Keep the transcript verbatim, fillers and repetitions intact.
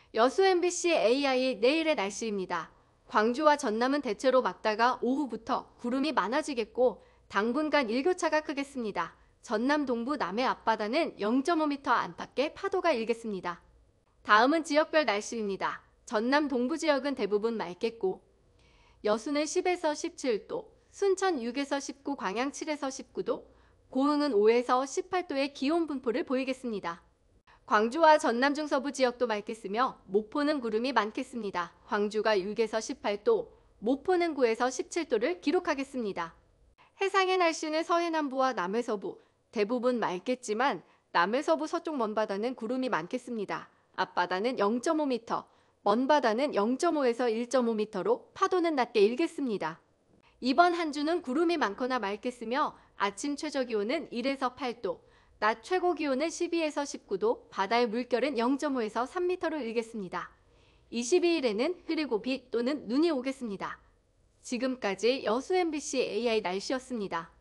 여수 엠비씨 에이아이 내일의 날씨입니다. 광주와 전남은 대체로 맑다가 오후부터 구름이 많아지겠고 당분간 일교차가 크겠습니다. 전남 동부 남해 앞바다는 영 점 오 미터 안팎의 파도가 일겠습니다. 다음은 지역별 날씨입니다. 전남 동부 지역은 대부분 맑겠고 여수는 십에서 십칠 도, 순천 육에서 십구, 광양 칠에서 십구 도, 고흥은 오에서 십팔 도의 기온 분포를 보이겠습니다. 광주와 전남 중서부 지역도 맑겠으며 목포는 구름이 많겠습니다. 광주가 육에서 십팔 도, 목포는 구에서 십칠 도를 기록하겠습니다. 해상의 날씨는 서해남부와 남해서부, 대부분 맑겠지만 남해서부 서쪽 먼바다는 구름이 많겠습니다. 앞바다는 영 점 오 미터, 먼바다는 영 점 오에서 일 점 오 미터로 파도는 낮게 일겠습니다. 이번 한 주는 구름이 많거나 맑겠으며 아침 최저기온은 일에서 팔 도, 낮 최고기온은 십이에서 십구 도, 바다의 물결은 영 점 오에서 삼 미터로 일겠습니다. 이십이 일에는 흐리고 비 또는 눈이 오겠습니다. 지금까지 여수 엠비씨 에이아이 날씨였습니다.